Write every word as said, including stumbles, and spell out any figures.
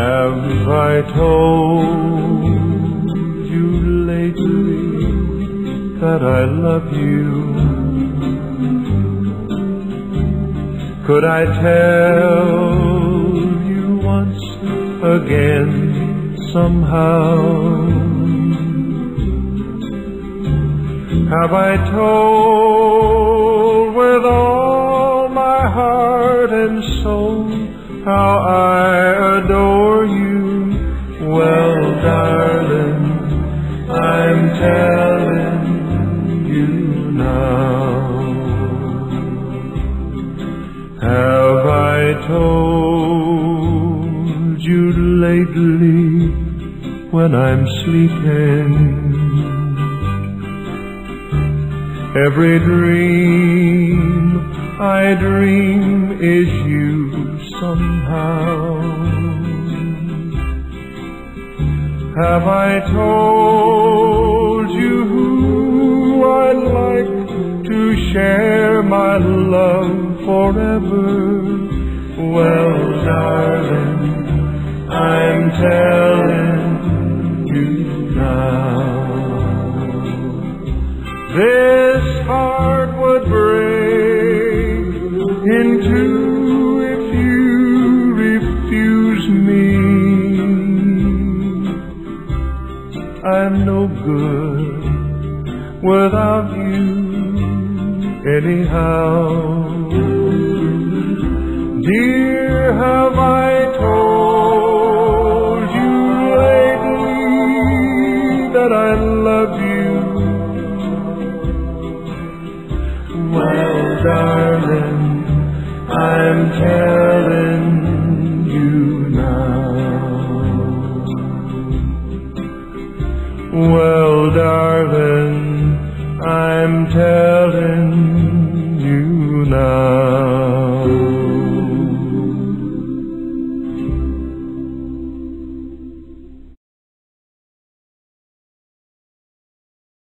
Have I told you lately that I love you? Could I tell you once again somehow? Have I told with all my heart and soul how I adore you? Well, darling, I'm telling you now. Have I told you lately when I'm sleeping? Every dream I dream is you somehow. Have I told you who I'd like to share my love forever? Well, darling, I'm telling you now. This heart would break in two if you refuse me. I'm no good without you anyhow. Dear, have I told you lately that I love you? Well, darling, I'm telling you now. Well, darling, I'm telling